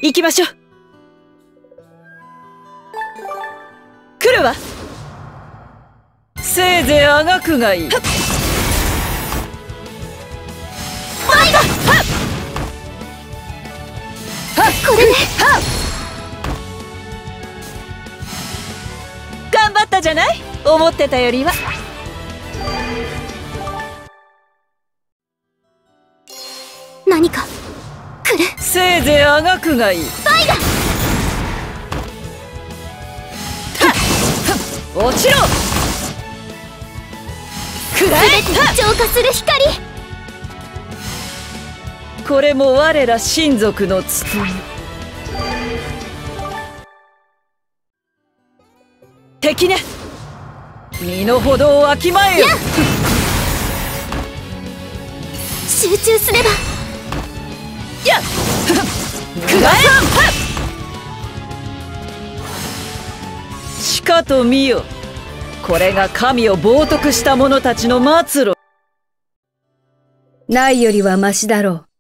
行きましょう。来るわ。せいぜいあがくがいい。 これで頑張ったじゃない。思ってたよりは。 何か来る。 せいぜいあがくがいい。 バイだ。 落ちろ。くらえ。 全てを浄化する光。 これも我ら親族の務め。敵ね、身の程をわきまえよ。 集中すれば。 やっくらえ。しかと見よ、これが神を冒涜した者たちの末路。 ないよりはマシだろう。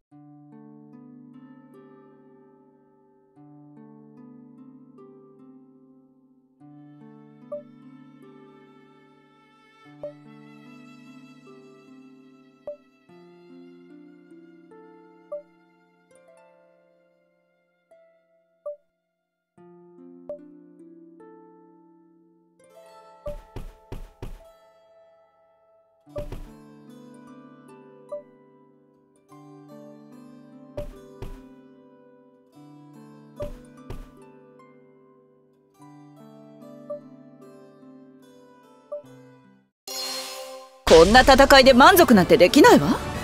こんな戦いで満足なんてできないわ。